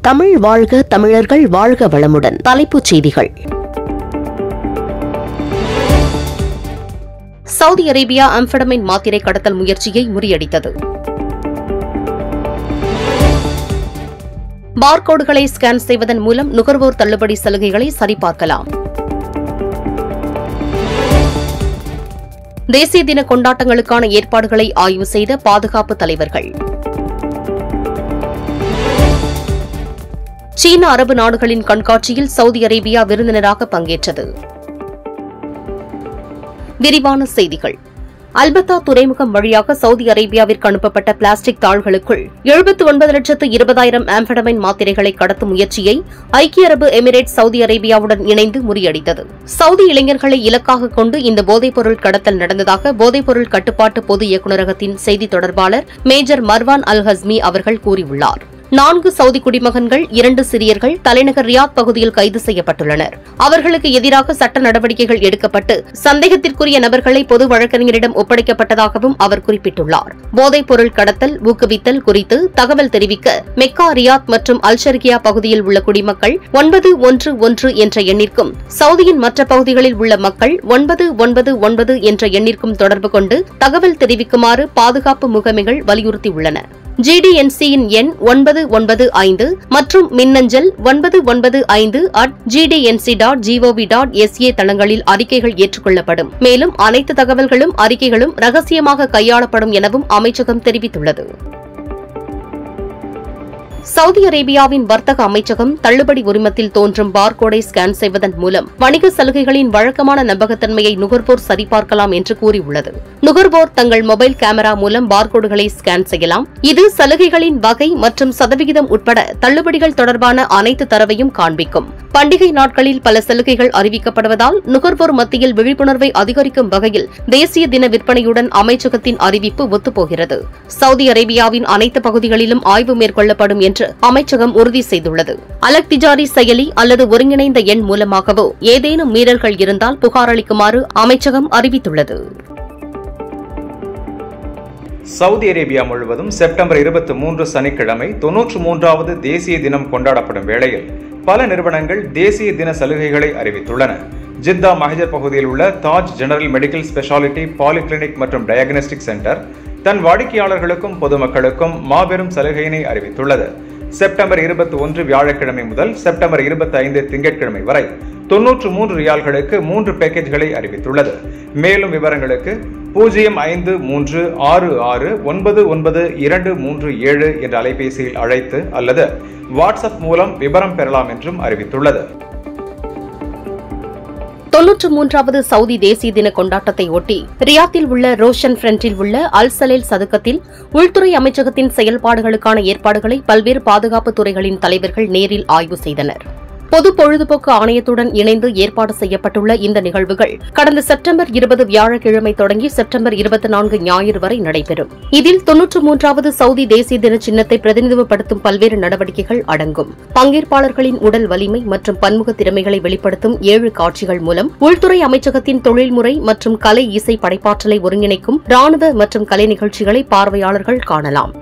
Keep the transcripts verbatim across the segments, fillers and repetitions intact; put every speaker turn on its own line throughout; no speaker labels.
தமிழ் வாழ்க, தமிழர்கள் வாழ்க வளமுடன். தலைப்புச் செய்திகள். சவுதி அரேபியா அம்பெடமைன் மாத்திரை கடத்தல் முயற்சியை முறியடித்தது. பார்கோடுகளை ஸ்கேன் செய்வதன் மூலம் நுகர்வோர் தள்ளுபடி சலுகைகளை சரிபார்க்கலாம். தேசிய தின கொண்டாட்டங்களுக்கான ஏற்பாடுகளை ஆய்வு செய்த பாதுகாப்பு தலைவர்கள். சீன அரபு நாடுகளின் கண்காட்சியில் சவுதி அரேபியா விருந்தினராக பங்கேற்றது. விரிவான செய்திகள். அல்பத்தா துறைமுகம் வழியாக சவுதி அரேபியாவிற்கு அனுப்பப்பட்ட பிளாஸ்டிக் தாள்களுக்குள் எழுபத்து ஒன்பது லட்சத்து இருபதாயிரம் ஆம்பெடமைன் மாத்திரைகளை கடத்தும் முயற்சியை ஐக்கிய அரபு எமிரேட் சவுதி அரேபியாவுடன் இணைந்து முறியடித்தது. சவுதி இளைஞர்களை இலக்காக கொண்டு இந்த போதைப்பொருள் கடத்தல் நடந்ததாக போதைப்பொருள் கட்டுப்பாட்டு பொது இயக்குநரகத்தின் செய்தி தொடர்பாளர் மேஜர் மர்வான் அல் ஹஸ்மி அவர்கள் கூறியுள்ளார். நான்கு சவுதி குடிமகன்கள், இரண்டு சிறியர்கள் தலைநகர் ரியாத் பகுதியில் கைது செய்யப்பட்டுள்ளனர். அவர்களுக்கு எதிராக சட்ட நடவடிக்கைகள் எடுக்கப்பட்டு சந்தேகத்திற்குரிய நபர்களை பொது வழக்கறிஞரிடம் ஒப்படைக்கப்பட்டதாகவும் அவர் குறிப்பிட்டுள்ளார். போதைப் பொருள் கடத்தல், ஊக்குவித்தல் குறித்து தகவல் தெரிவிக்க மெக்கா, ரியாத் மற்றும் அல்ஷர்கியா பகுதியில் உள்ள குடிமக்கள் ஒன்பது ஒன்று ஒன்று என்ற எண்ணிற்கும், சவுதியின் மற்ற பகுதிகளில் உள்ள மக்கள் ஒன்பது ஒன்பது ஒன்பது என்ற எண்ணிற்கும் தொடர்பு கொண்டு தகவல் தெரிவிக்குமாறு பாதுகாப்பு முகமைகள் வலியுறுத்தியுள்ளன. ஜிடிஎன்சியின் எண் ஒன்பது ஒன்பது ஐந்து மற்றும் மின்னஞ்சல் ஒன்பது ஒன்பது ஐந்து at GDNC dot gov dot SA தளங்களில் அறிக்கைகள் ஏற்றுக்கொள்ளப்படும். மேலும் அனைத்து தகவல்களும் அறிக்கைகளும் ரகசியமாக கையாளப்படும் எனவும் அமைச்சகம் தெரிவித்துள்ளது. சவுதி அரேபியாவின் வர்த்தக அமைச்சகம் தள்ளுபடி உரிமத்தில் தோன்றும் பார்கோடை ஸ்கேன் செய்வதன் மூலம் வணிக சலுகைகளின் வழக்கமான நம்பகத்தன்மையை நுகர்வோர் சரிபார்க்கலாம் என்று கூறியுள்ளது. நுகர்வோர் தங்கள் மொபைல் கேமரா மூலம் பார்கோடுகளை ஸ்கேன் செய்யலாம். இது சலுகைகளின் வகை மற்றும் சதவிகிதம் உட்பட தள்ளுபடிகள் தொடர்பான அனைத்து தரவையும் காண்பிக்கும். பண்டிகை நாட்களில் பல சலுகைகள் அறிவிக்கப்படுவதால் நுகர்வோர் மத்தியில் விழிப்புணர்வை அதிகரிக்கும் வகையில் தேசிய தின விற்பனையுடன் அமைச்சகத்தின் அறிவிப்பு ஒத்துப்போகிறது. சவுதி அரேபியாவின் அனைத்து பகுதிகளிலும் ஆய்வு மேற்கொள்ளப்படும் என்று அமைச்சகம் உறுதி செய்துள்ளது. அலக் திஜாரி செயலி அல்லது ஒருங்கிணைந்த எண் மூலமாகவோ ஏதேனும் மீறல்கள் இருந்தால் புகார் அளிக்குமாறு அமைச்சகம் அறிவித்துள்ளது.
சவுதி அரேபியா முழுவதும் செப்டம்பர் இருபத்தி மூன்று சனிக்கிழமை தொன்னூற்று மூன்றாவது தேசிய தினம் கொண்டாடப்படும் வேளையில் பல நிறுவனங்கள் தேசிய தின சலுகைகளை அறிவித்துள்ளன. ஜித்தா மஹஜர் பகுதியில் உள்ள Taj general medical speciality polyclinic மற்றும் டயக்னோஸ்டிக் சென்டர் தன் வாடிக்கையாளர்களுக்கும் பொதுமக்களுக்கும் மாபெரும் சலுகையினை அறிவித்துள்ளது. செப்டம்பர் இருபத்தி ஒன்று வியாழக்கிழமை முதல் செப்டம்பர் இருபத்தி ஐந்து திங்கட்கிழமை வரை தொன்னூற்று மூன்று ரியால்களுக்கு மூன்று பேக்கேஜ்களை அறிவித்துள்ளது. மேலும் விவரங்களுக்கு பூஜ்ஜியம் ஐந்து மூன்று ஆறு ஆறு ஒன்பது ஒன்பது இரண்டு மூன்று ஏழு என்ற அலைபேசியில் அழைத்து அல்லது வாட்ஸ்அப் மூலம் விவரம் பெறலாம் என்றும் அறிவித்துள்ளது.
தொன்னூற்று மூன்றாவது சவுதி தேசிய தின கொண்டாட்டத்தை ஒட்டி ரியாத்தில் உள்ள ரோஷன் ஃபிரண்டில் உள்ள அல் சலேல் சதுக்கத்தில் உள்துறை அமைச்சகத்தின் செயல்பாடுகளுக்கான ஏற்பாடுகளை பல்வேறு பாதுகாப்பு துறைகளின் தலைவர்கள் நேரில் ஆய்வு செய்தனர். பொது பொழுதுபோக்கு ஆணையத்துடன் இணைந்து ஏற்பாடு செய்யப்பட்டுள்ள இந்த நிகழ்வுகள் கடந்த செப்டம்பர் இருபது வியாழக்கிழமை தொடங்கி செப்டம்பர் இருபத்தி நான்கு ஞாயிறு வரை நடைபெறும். இதில் தொன்னூற்று மூன்றாவது சவுதி தேசிய தின சின்னத்தை பிரதிநிதித்துவப்படுத்தும் பல்வேறு நடவடிக்கைகள் அடங்கும். பங்கேற்பாளர்களின் உடல் வலிமை மற்றும் பன்முக திறமைகளை வெளிப்படுத்தும் ஏழு காட்சிகள் மூலம் உள்துறை அமைச்சகத்தின் தொழில்முறை மற்றும் கலை இசை படைப்பாற்றலை ஒருங்கிணைக்கும் ராணுவ மற்றும் கலை நிகழ்ச்சிகளை பார்வையாளர்கள் காணலாம்.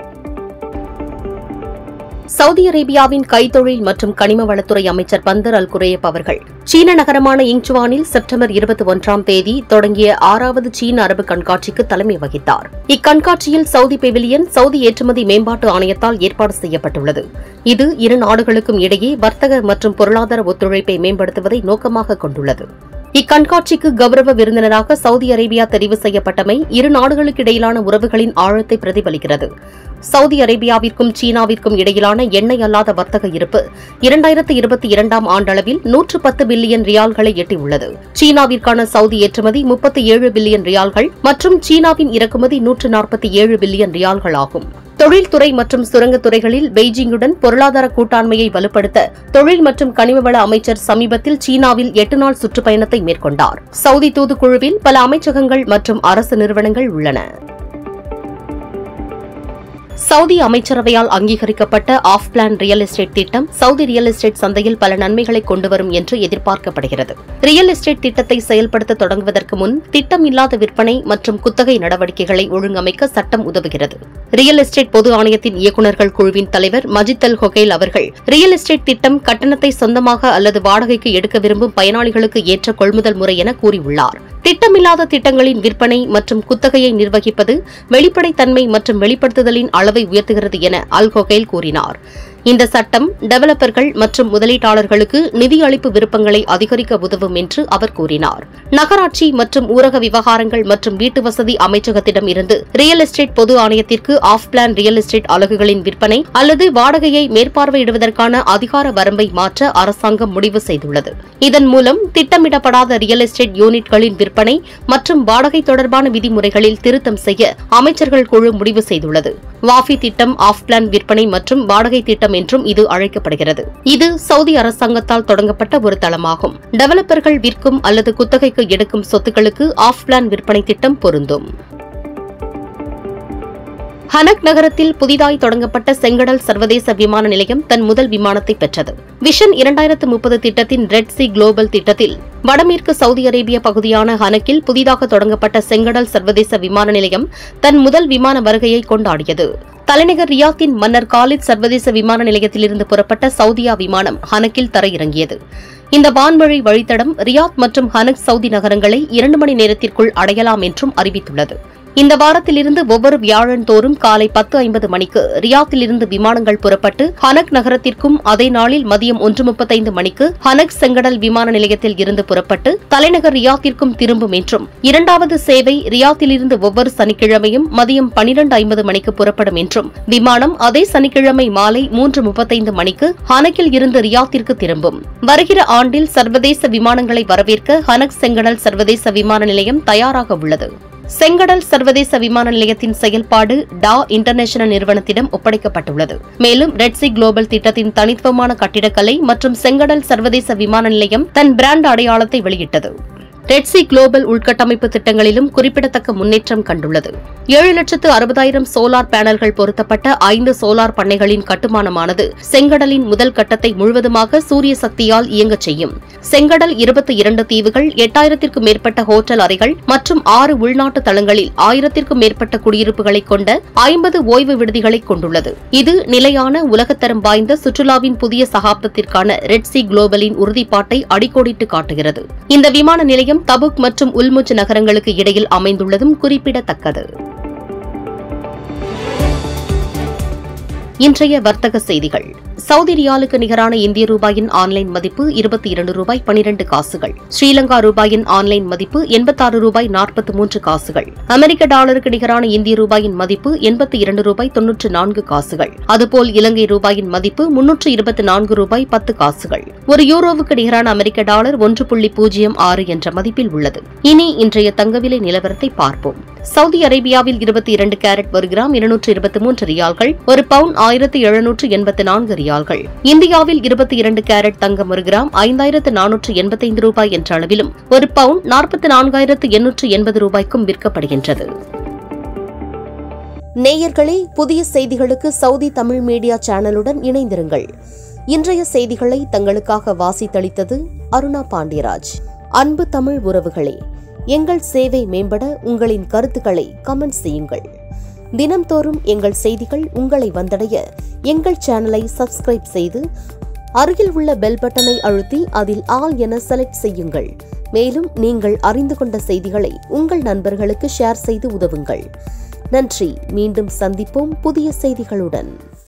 சவுதி அரேபியாவின் கைத்தொழில் மற்றும் கனிம வளத்துறை அமைச்சர் பந்தர் அல் குரேப் அவர்கள் சீன நகரமான இங்சுவானில் செப்டம்பர் இருபத்தி ஒன்றாம் தேதி தொடங்கிய ஆறாவது சீன அரபு கண்காட்சிக்கு தலைமை வகித்தார். இக்கண்காட்சியில் சவுதி பெவிலியன் சவுதி ஏற்றுமதி மேம்பாட்டு ஆணையத்தால் ஏற்பாடு செய்யப்பட்டுள்ளது. இது இரு நாடுகளுக்கும் இடையே வர்த்தக மற்றும் பொருளாதார ஒத்துழைப்பை மேம்படுத்துவதை நோக்கமாக கொண்டுள்ளது. இக்கண்காட்சிக்கு கௌரவ விருந்தினராக சவுதி அரேபியா தெரிவு செய்யப்பட்டமை இரு நாடுகளுக்கு இடையிலான உறவுகளின் ஆழத்தை பிரதிபலிக்கிறது. சவுதி அரேபியாவிற்கும் சீனாவிற்கும் இடையிலான எண்ணெய் அல்லாத வர்த்தக இருப்பு இரண்டாயிரத்து இருபத்தி இரண்டாம் ஆண்டளவில் நூற்று பத்து பில்லியன் ரியால்களை எட்டியுள்ளது. சீனாவிற்கான சவுதி ஏற்றுமதி முப்பத்தி ஏழு பில்லியன் ரியால்கள் மற்றும் சீனாவின் இறக்குமதி நூற்று நாற்பத்தி ஏழு பில்லியன் ரியால்கள் ஆகும். தொழில்துறை மற்றும் சுரங்கத்துறைகளில் பெய்ஜிங்குடன் பொருளாதார கூட்டாண்மையை வலுப்படுத்த தொழில் மற்றும் கனிமவள அமைச்சர் சமீபத்தில் சீனாவில் எட்டு நாள் சுற்றுப்பயணத்தை மேற்கொண்டார். சவுதி தூதுக்குழுவில் பல அமைச்சகங்கள் மற்றும் அரசு நிறுவனங்கள் உள்ளன. சவுதி அமைச்சரவையால் அங்கீகரிக்கப்பட்ட ஆஃப் பிளான் ரியல் எஸ்டேட் திட்டம் சவுதி ரியல் எஸ்டேட் சந்தையில் பல நன்மைகளை கொண்டுவரும் என்று எதிர்பார்க்கப்படுகிறது. ரியல் எஸ்டேட் திட்டத்தை செயல்படுத்த தொடங்குவதற்கு முன் திட்டம் இல்லாத விற்பனை மற்றும் குத்தகை நடவடிக்கைகளை ஒழுங்கமைக்க சட்டம் உதவுகிறது. ரியல் எஸ்டேட் பொது ஆணையத்தின் இயக்குநர்கள் குழுவின் தலைவர் மஜித் அல் ஹொகேல் அவர்கள் ரியல் எஸ்டேட் திட்டம் கட்டணத்தை சொந்தமாக அல்லது வாடகைக்கு எடுக்க விரும்பும் பயனாளிகளுக்கு ஏற்ற கொள்முதல் முறை என கூறியுள்ளார். திட்டமில்லாத திட்டங்களின் விற்பனை மற்றும் குத்தகையை நிர்வகிப்பது வெளிப்படைத்தன்மை மற்றும் வெளிப்படுத்துதலின் அளவை உயர்த்துகிறது என அல் ஹொகேல் கூறினார். இந்த சட்டம் டெவலப்பர்கள் மற்றும் முதலீட்டாளர்களுக்கு நிதியளிப்பு விருப்பங்களை அதிகரிக்க உதவும் என்று அவர் கூறினார். நகராட்சி மற்றும் ஊரக விவகாரங்கள் மற்றும் வீட்டு வசதி அமைச்சகத்திடம் இருந்து ரியல் எஸ்டேட் பொது ஆணையத்திற்கு ஆஃப் பிளான் ரியல் எஸ்டேட் அலகுகளின் விற்பனை அல்லது வாடகையை மேற்பார்வையிடுவதற்கான அதிகார வரம்பை மாற்ற அரசாங்கம் முடிவு செய்துள்ளது. இதன் மூலம் திட்டமிடப்படாத ரியல் எஸ்டேட் யூனிட்களின் விற்பனை மற்றும் வாடகை தொடர்பான விதிமுறைகளில் திருத்தம் செய்ய அமைச்சர்கள் குழு முடிவு செய்துள்ளது. வாஃபி திட்டம் ஆஃப் பிளான் விற்பனை மற்றும் வாடகை திட்டம் என்றும் இது அழைக்கப்படுகிறது. இது சவுதி அரசாங்கத்தால் தொடங்கப்பட்ட ஒரு தளமாகும். டெவலப்பர்கள் விற்கும் அல்லது குத்தகைக்கு எடுக்கும் சொத்துக்களுக்கு ஆஃப் பிளான் விற்பனை திட்டம் பொருந்தும். ஹனக் நகரத்தில் புதிதாய் தொடங்கப்பட்ட செங்கடல் சர்வதேச விமான நிலையம் தன் முதல் விமானத்தை பெற்றது. விஷன் இரண்டாயிரத்து முப்பது திட்டத்தின் ரெட் சி குளோபல் திட்டத்தில் வடமேற்கு சவுதி அரேபிய பகுதியான ஹனக்கில் புதிதாக தொடங்கப்பட்ட செங்கடல் சர்வதேச விமான நிலையம் தன் முதல் விமான வருகையை கொண்டாடியது. தலைநகர் ரியாத்தின் மன்னர் காலித் சர்வதேச விமான நிலையத்திலிருந்து புறப்பட்ட சவுதியா விமானம் ஹனக்கில் தரையிறங்கியது. இந்த வான்வழி வழித்தடம் ரியாத் மற்றும் ஹனக் சவுதி நகரங்களை இரண்டு மணி நேரத்திற்குள் அடையலாம் என்றும் அறிவித்துள்ளது. இந்த வாரத்திலிருந்து ஒவ்வொரு வியாழன் தோறும் காலை பத்து ஐம்பது மணிக்கு ரியாத்திலிருந்து விமானங்கள் புறப்பட்டு ஹனக் நகரத்திற்கும் அதே நாளில் மதியம் ஒன்று முப்பத்தைந்து மணிக்கு ஹனக் செங்கடல் விமான நிலையத்தில் இருந்து புறப்பட்டு தலைநகர் ரியாத்திற்கும் திரும்பும் என்றும் இரண்டாவது சேவை ரியாத்திலிருந்து ஒவ்வொரு சனிக்கிழமையும் மதியம் பனிரண்டு ஐம்பது மணிக்கு புறப்படும் என்றும் விமானம் அதே சனிக்கிழமை மாலை மூன்று முப்பத்தைந்து மணிக்கு ஹனக்கில் இருந்து ரியாத்திற்கு திரும்பும். வருகிற ஆண்டில் சர்வதேச விமானங்களை வரவேற்க ஹனக் செங்கடல் சர்வதேச விமான நிலையம் தயாராக உள்ளது. செங்கடல் சர்வதேச விமான நிலையத்தின் செயல்பாடு டா இன்டர்நேஷனல் நிறுவனத்திடம் ஒப்படைக்கப்பட்டுள்ளது. மேலும் ரெட் சி குளோபல் திட்டத்தின் தனித்துவமான கட்டிடக்கலை மற்றும் செங்கடல் சர்வதேச விமான நிலையம் தன் பிராண்ட் அடையாளத்தை வெளியிட்டது. ரெட் சி குளோபல் உள்கட்டமைப்பு திட்டங்களிலும் குறிப்பிடத்தக்க முன்னேற்றம் கண்டுள்ளது. ஏழு லட்சத்து அறுபதாயிரம் சோலார் பேனல்கள் பொருத்தப்பட்ட ஐந்து சோலார் பண்ணைகளின் கட்டுமானமானது செங்கடலின் முதல் கட்டத்தை முழுவதுமாக சூரிய சக்தியால் இயங்கச் செய்யும். செங்கடல் இருபத்தி இரண்டு தீவுகள், எட்டாயிரத்திற்கும் மேற்பட்ட ஹோட்டல் அறைகள் மற்றும் ஆறு உள்நாட்டு தளங்களில் ஆயிரத்திற்கும் மேற்பட்ட குடியிருப்புகளை கொண்ட ஐம்பது ஓய்வு விடுதிகளை கொண்டுள்ளது. இது நிலையான உலகத்தரம் வாய்ந்த சுற்றுலாவின் புதிய சகாப்தத்திற்கான ரெட் சி குளோபலின் உறுதிப்பாட்டை அடிக்கோடிட்டு காட்டுகிறது. இந்த விமான நிலையம் தபுக் மற்றும் உல்முஜ் நகரங்களுக்கு இடையில் அமைந்துள்ளதும் குறிப்பிடத்தக்கது. இன்றைய வர்த்தக செய்திகள். சவுதி ரியாலுக்கு நிகரான இந்திய ரூபாயின் ஆன்லைன் மதிப்பு இருபத்தி இரண்டு ரூபாய் பனிரண்டு காசுகள். ஸ்ரீலங்கா ரூபாயின் ஆன்லைன் மதிப்பு எண்பத்தாறு ரூபாய் நாற்பத்தி மூன்று காசுகள். அமெரிக்க டாலருக்கு நிகரான இந்திய ரூபாயின் மதிப்பு எண்பத்தி இரண்டு ரூபாய் தொன்னூற்று நான்கு காசுகள். அதுபோல் இலங்கை ரூபாயின் மதிப்பு முன்னூற்று இருபத்தி நான்கு ரூபாய் பத்து காசுகள். ஒரு யூரோவுக்கு நிகரான அமெரிக்க டாலர் ஒன்று புள்ளி பூஜ்ஜியம் ஆறு என்ற மதிப்பில் உள்ளது. இனி இன்றைய தங்கவிலை நிலவரத்தை பார்ப்போம். சவுதி அரேபியாவில் இருபத்தி இரண்டு கேரட் ஒரு கிராம் இருநூற்று இருபத்தி மூன்று ரியால்கள், ஒரு பவுன் ஆயிரத்து எழுநூற்று எண்பத்தி நான்கு ரியால்கள். இந்தியாவில் இருபத்தி இரண்டு கேரட் தங்கம் ஒரு கிராம் ஐந்தாயிரத்து நானூற்று எண்பத்தைந்து ரூபாய் என்ற அளவிலும், ஒரு பவுன் நாற்பத்தி நான்காயிரத்து எண்ணூற்று எண்பது ரூபாய்க்கும் விற்கப்படுகின்றது. நேயர்களே, புதிய செய்திகளுக்கு சவுதி தமிழ் மீடியா சேனலுடன் இணைந்திருங்கள். இன்றைய செய்திகளை தங்களுக்காக வாசித்தளித்தது அருணா பாண்டியராஜ். அன்பு தமிழ் உறவுகளே, எங்கள் சேவை மேம்பட உங்களின் கருத்துக்களை கமெண்ட் செய்யுங்கள். தினம்தோறும் எங்கள் செய்திகள் உங்களை வந்தடைய எங்கள் சேனலை சப்ஸ்கிரைப் செய்து அருகில் உள்ள பெல் பட்டனை அழுத்தி அதில் ஆல் என செலக்ட் செய்யுங்கள். மேலும் நீங்கள் அறிந்து கொண்ட செய்திகளை உங்கள் நண்பர்களுக்கு ஷேர் செய்து உதவுங்கள். நன்றி. மீண்டும் சந்திப்போம் புதிய செய்திகளுடன்.